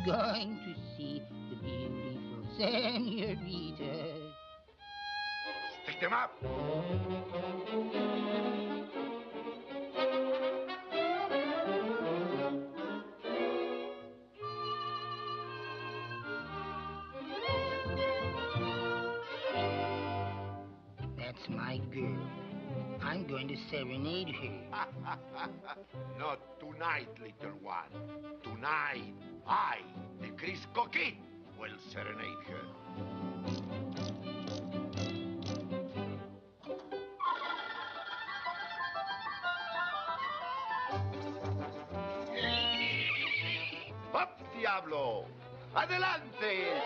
going to see the beautiful senorita. Stick them up! That's my girl. I'm going to serenade her. Not tonight, little one. Tonight, I, the Crisco Kid, will serenade her. ¡Up, diablo! ¡Adelante!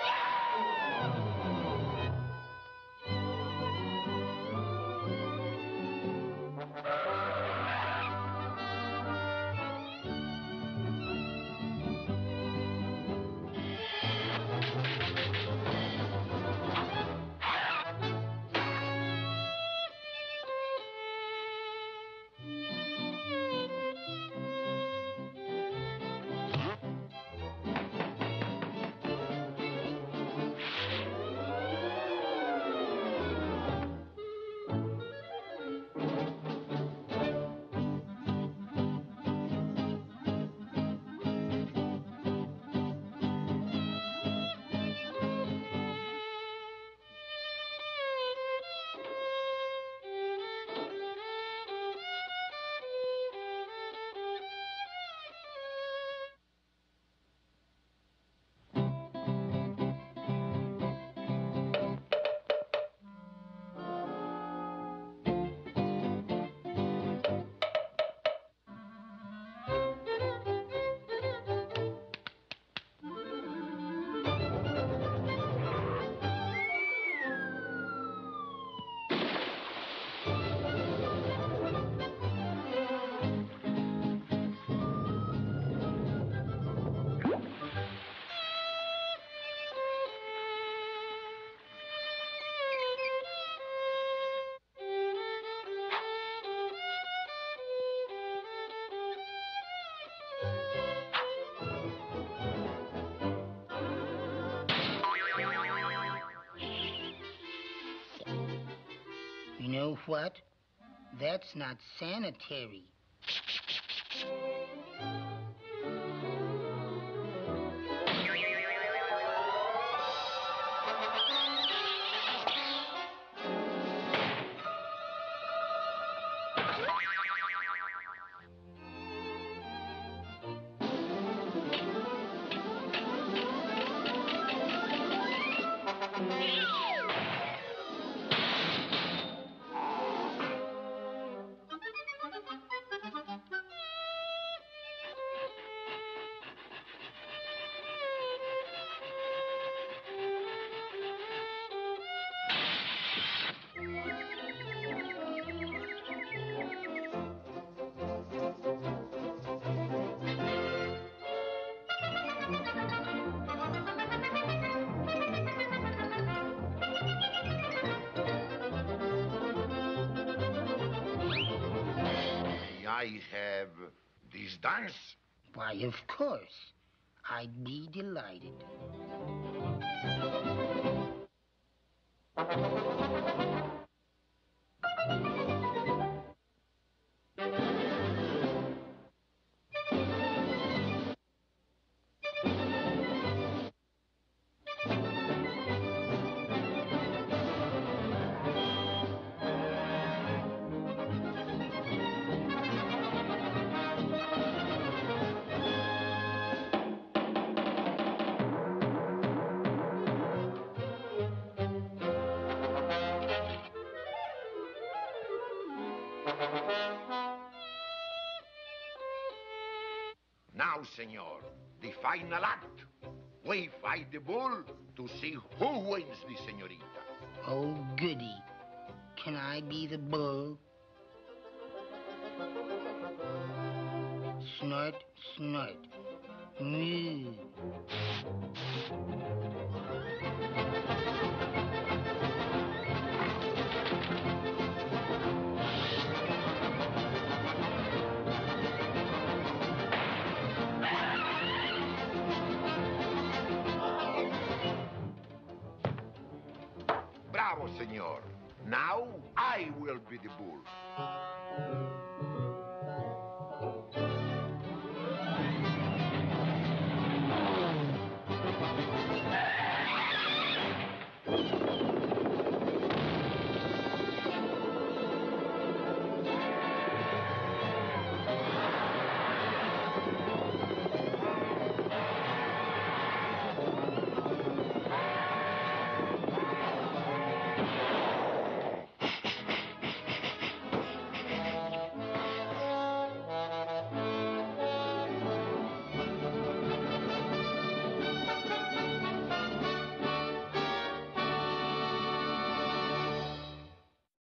You know what? That's not sanitary. I have this dance? Why, of course. I'd be delighted. Now, senor, the final act. We fight the bull to see who wins the senorita. Oh, goody. Can I be the bull? Snort, snort. Moo. senor. Now I will be the bull.